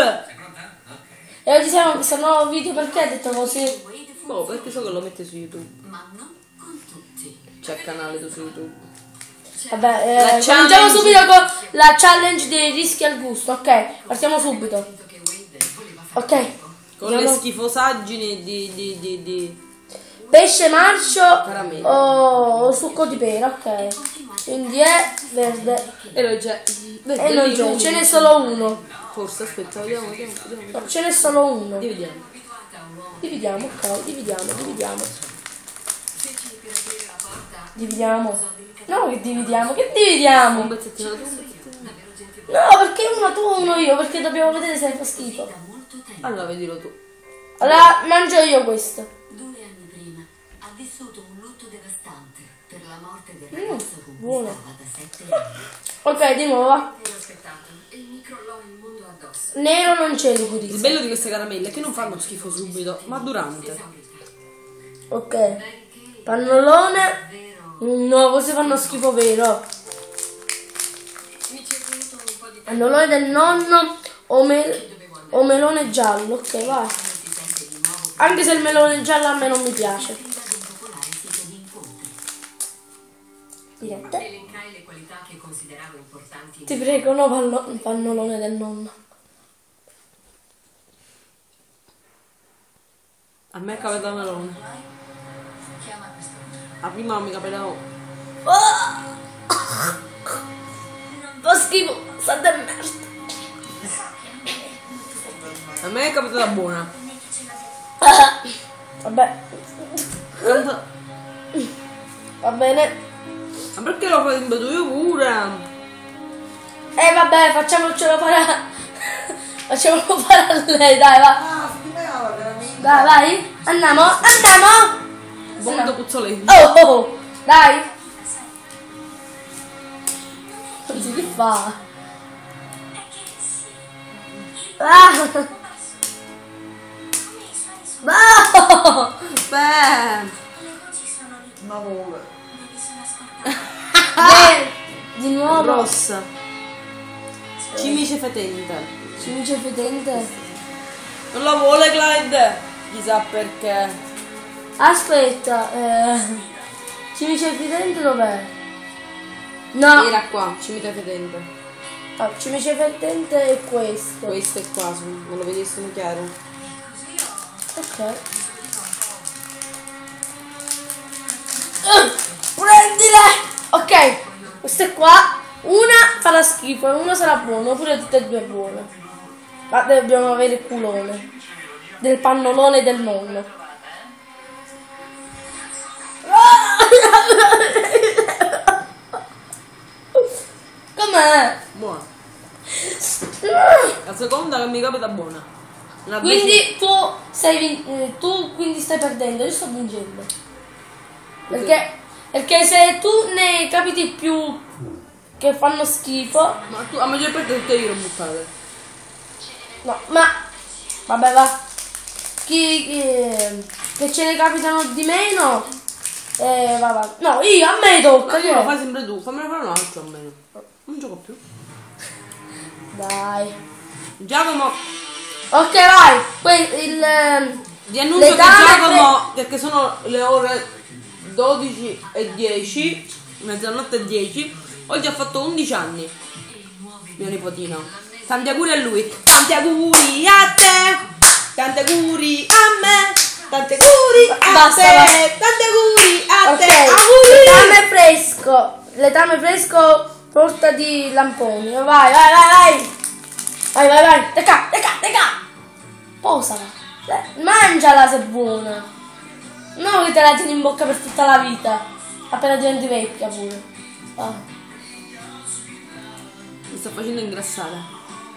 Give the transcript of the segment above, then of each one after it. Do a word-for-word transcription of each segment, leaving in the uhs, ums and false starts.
E oggi siamo in questo nuovo video, perché hai detto così? Boh, perché so che lo mette su YouTube. C'è il canale tu su YouTube. Vabbè, eh, cominciamo subito con la challenge dei rischi al gusto. Ok, partiamo subito. Ok. Con le schifosaggini di, di, di, di... pesce marcio Caramello. o, o succo di pera, ok. Quindi è verde. E non c'è. E non c'è, ce n'è solo uno. Forse, aspetta, vediamo, vediamo, vediamo. No, ce n'è solo uno. Dividiamo. Dividiamo, ok, dividiamo, dividiamo. Dividiamo. No, che dividiamo, che dividiamo? Un pezzettino tu, un pezzettino. No, perché uno tu, uno io, perché dobbiamo vedere se fa schifo. Allora, vedilo tu. Allora, mangio io questo. Due anni prima ha vissuto un lutto devastante per la morte del ragazzo con cui buono. stava da sette anni. Ok, di nuovo va. L'ho aspettato e mi crollò il mondo addosso. Nero non c'è Il liquidissimo. bello di queste caramelle è che non fanno schifo subito, ma durante. Ok. Pannolone. No, questi fanno schifo vero. Mi ci è voluto un po' di tempo. Pannolone del nonno o, mel- o melone giallo. Ok, vai. Anche se il melone giallo a me non mi piace. Niente. Elencai le qualità che consideravo importanti. Ti prego, no pallo- pannolone del nonno. A me capita melone. Chiama questo numero. A prima non mi capitava. Fa schifo, sa del merda. A me è capitata buona. Vabbè, Canta- va bene. Ma perché lo fai in tu io pure? Eh vabbè, facciamocelo fare a... facciamolo fare a lei, dai, va. Dai, vai. Andiamo, andiamo. Vomito puzzolente. Oh, oh, oh. Dai. Così che fa? Ah. No. Beh. Ma vuole. Eh, di nuovo. Rossa. Cimice fetente. Cimice fetente. Non la vuole Clyde. Chissà perché. Aspetta, eh, cimice fetente dov'è? No, Era qua, cimice fetente. ah, cimice fetente è questo. Questo è qua, su, non lo vedi sono chiaro. Ok. Uh, prendile! Ok, queste qua, una farà schifo e una sarà buona, oppure tutte e due buone. Ma dobbiamo avere il culone del pannolone del nonno. Com'è? Buona. La seconda che mi capita buona. La Quindi tu stai vin- eh, tu quindi stai perdendo, io sto vincendo. Perché, perché se tu ne capiti più che fanno schifo, Ma tu, a maggior parte tutte io le ho buttate. no, ma vabbè va. Chi, chi- che ce ne capitano di meno, eh, va, va. No, io a me tocca. Ma che tu lo è? fai sempre tu, fammene fare un altro almeno. Non gioco più. Dai. Giacomo, Ok, vai. Que- il, ehm, ti annuncio Le che dame Giacomo, perché sono le ore dodici e dieci, mezzanotte e dieci, oggi ha fatto undici anni. Mio nipotino. Tanti auguri a lui. Tanti auguri a te. Tanti auguri a me. Tanti auguri a Basta, te. basta. Tanti auguri a ok, te. Auguri. letame fresco. Letame fresco porta di lamponi. Vai, vai, vai, vai. Vai, vai, vai. Deca, deca, deca. Posala. Eh, Mangiala se è buona. Non che te la tieni in bocca per tutta la vita. Appena diventi vecchia pure. Ah. Mi sta facendo ingrassare.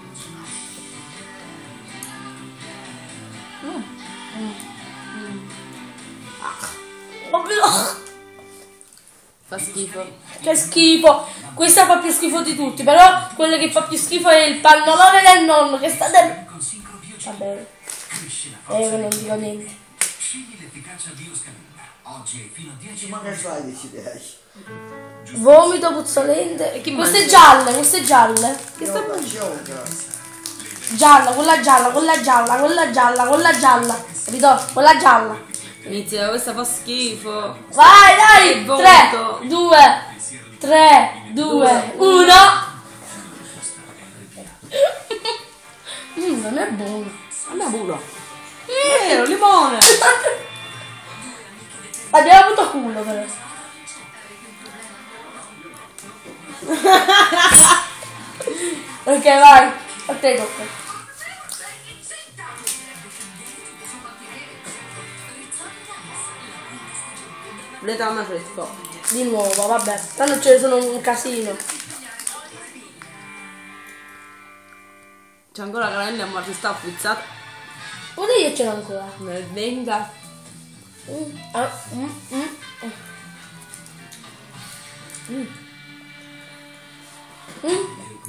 Proprio- Fa schifo. Che schifo. Questa fa più schifo di tutti. Però quello che fa più schifo è il pannolone del nonno che sta del... Va bene. Eh, io non dico niente. Scegli l'efficacia bioscanina. Oggi fino a dieci Ma che fai che ci piace? Vomito puzzolente. E chi Queste mangia? gialle, queste gialle. Che sta Io la gioca. Gialla, quella gialla, quella gialla, quella gialla, quella gialla. Capito? Quella gialla. Inizia, questa fa schifo. Vai, dai! Che vomito. tre, due, tre, due, uno. Mmm, non è buono. Andiamo pure. Vero, limone. Abbiamo avuto culo però. Ok, vai. A te tocca. Letame fresco. Di nuovo, vabbè. Tanto ce ne sono un casino. C'è ancora la caramella ma ci sta frizzata. Pure io ce l'ho ancora. Nel venga. Mm, ah, mm, mm, mm. Mm. Mm.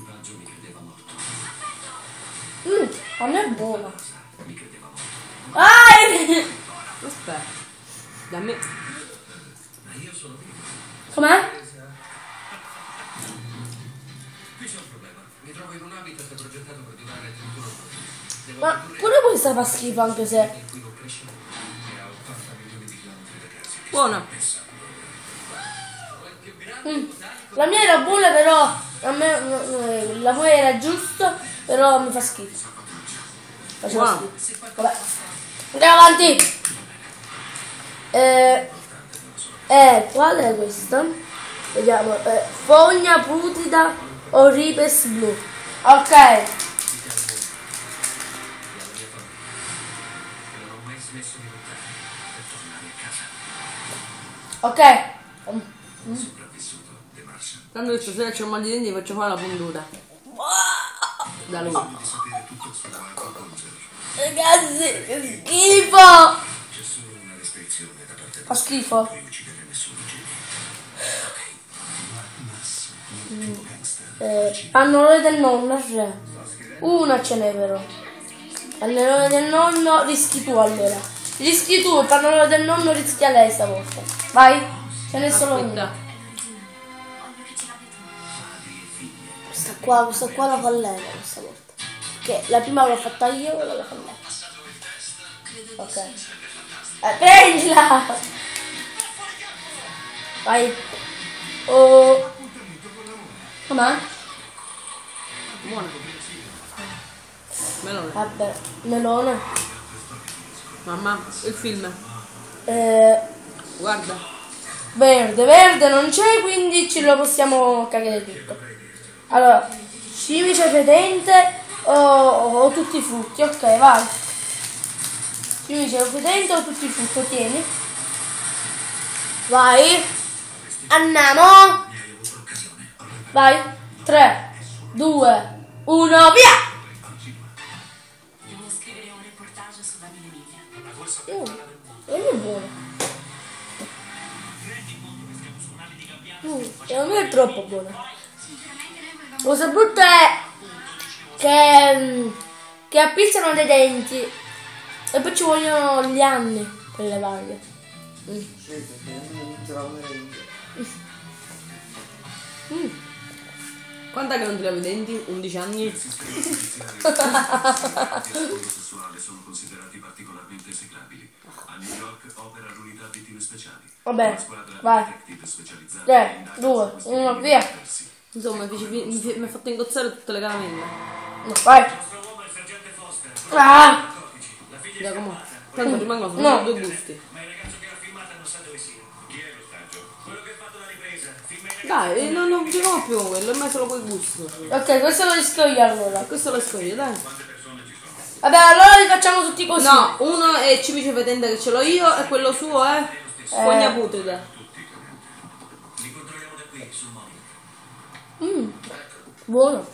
Mm, a me è buona. Vai! Aspetta. Da me. Com'è? Qui c'è un problema. Mi trovo in un habitat progettato per durare trentuno giorni. Ma pure questa fa schifo anche se. Qui non cresce e ha ottanta milioni di chilometri da casa. Buona. Mm. La mia era buona però. A me no, la mia era giusto, però mi fa schifo. Faceva Buono. schifo. Vabbè. Andiamo avanti. Eh, eh, qual è questa? Vediamo. Eh, fogna putrida o ripes blu. Ok. Non ho mai smesso di lottare per tornare a casa. Ok. Mm. Sopravvissuto, De Martian. Tanto che stasera c'ho un mal di denti faccio fare la puntura. Da lui. Di sapere tutto su Marco Conzer. Ragazzi, che schifo. C'è solo una restrizione da parte Fa schifo. di uccidere nessuno genio. Eh, pannolone del nonno, re. Una ce n'è però. Pannolone del nonno rischi tu allora. Rischi tu, il pannolone del nonno rischia lei stavolta. Vai, ce n'è solo Aspetta. una. Questa qua, questa qua la fa lei questa volta. Che la prima l'ho fatta io, quella la fa lei. Ok. Eh, prendila! Vai. Oh. Com'è? Buona. Melone. Vabbè, melone. Mamma, il film. Eh, Guarda. verde, verde non c'è, quindi ce lo possiamo cagare tutto. Allora, cimice fetente o, o tutti i frutti, ok, vai. Cimice fetente o tutti i frutti, tieni. Vai. Andiamo. Vai. tre, due, uno, via! Devo scrivere un reportage su Vanilla Emilia. Mm, non è buono. Mm, secondo me è troppo buono. La cosa brutta è che, mm, che appizzano dei denti e poi ci vogliono gli anni per levarli. Mm. Sì, perché non te la merenda. Mm. Quant'è che non ti lavi i denti? undici anni? sessuale sono considerati particolarmente esecrabili. A New York opera l'unità vittime speciali. Vabbè, Una squadra vai. di detective specializzati tre, che indaga due, su questi uno, fenomeni via. diversi. Insomma, mi, fece- mi, mi, mi ha fatto ingozzare tutte le caramelle. No, vai. Ah, Giacomo. Tanto rimangono No. solo due gusti. Ma il ragazzo che l'ha filmata non sa dove sia. Chi è l'ostaggio? Quello che ha fatto la ripresa. Filma i Dai, non, non giochiamo più con quello, ormai solo quel gusto. ok, questo lo rischio io allora. Questo lo esco io, dai. Vabbè, allora li facciamo tutti così. No, uno è cimice fetente che ce l'ho io e quello suo è fogna putrida. Li controlliamo da qui, sul monitor. Mm, buono.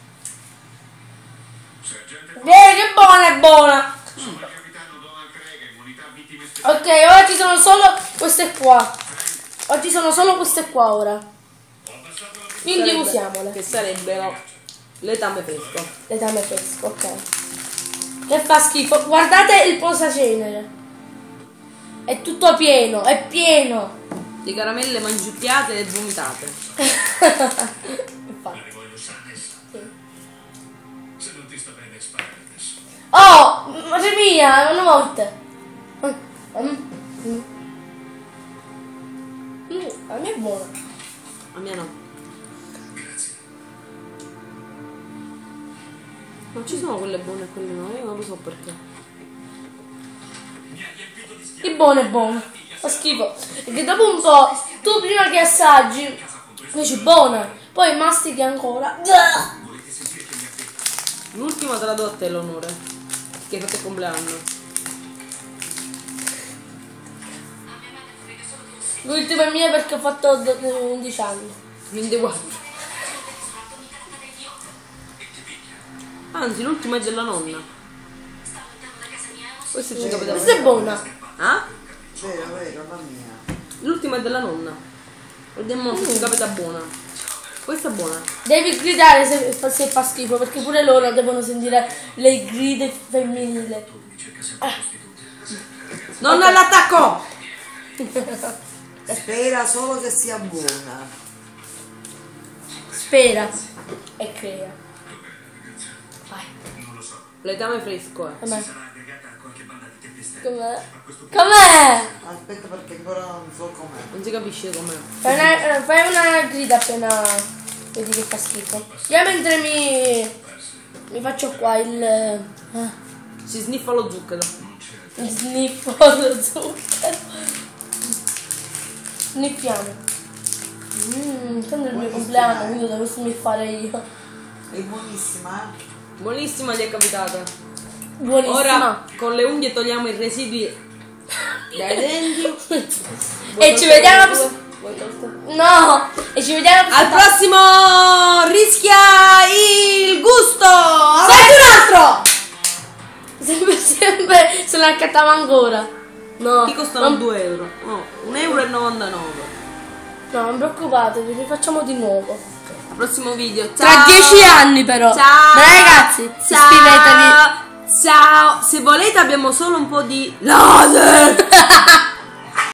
Sergente, Eh, che buona, è buona. sono il capitano Donald Craig, unità vittime speciali. Ok, ora ci sono solo queste qua. Oggi sono solo queste qua ora. Quindi Sarebbe- usiamole. Che sarebbero letame fresco. Letame fresco, ok. Che fa schifo. Guardate il posacenere. È tutto pieno, è pieno. Di caramelle mangiucchiate e vomitate. Infatti. Arrivo in Los Angeles. Se non ti sta bene, spara. Oh, madre mia, una volta. Mm, mm. Mm, la mia è buona. La mia no. Non ci sono quelle buone e quelle no, io non lo so perché. Il buono è buono. Fa schifo. Perché dopo un po', tu prima che assaggi, dici buona, poi mastichi ancora. L'ultima te la do a te l'onore. Che hai fatto il compleanno. L'ultima è mia perché ho fatto undici anni. ventiquattro. Anzi, l'ultima è della nonna. Questa ci capita. Questa è buona. Ah? Vero, vero, la mia. L'ultima è della nonna. Vediamo se ci capita buona. Questa è buona. Devi gridare se, se fa schifo, perché pure loro devono sentire le grida femminili. Non all'attacco! Spera solo che sia buona. Spera e crea. Vai. Letame fresco, eh. Com'è? Sarà aggregata a qualche banda di tempestelle. Com'è? Com'è? Aspetta perché ancora non so com'è. Non si capisce com'è. Fai una, eh, fai una grida appena vedi che fa schifo. Io mentre mi, mi faccio qua il, eh, Si sniffa lo zucchero. il sniffo dello zucchero. Sniffiamo. Mmm, tanto è il mio compleanno, quindi lo devo sniffare io. È buonissima, eh? Buonissima, gli è capitata. Buonissima. Ora con le unghie togliamo i residui dai denti. E ci vediamo alla prossima. No! E ci vediamo alla Al prossima. prossimo rischia il gusto. Senti un altro! Sempre, sempre se la accattava ancora. No. Ti costano non, due euro. No, un euro e novantanove. no, non preoccupatevi, rifacciamo di nuovo. Al prossimo video. Tra Ciao. dieci anni però. Ciao. Dai ragazzi, Ciao. iscrivetevi. Ciao. Se volete abbiamo solo un po' di laser.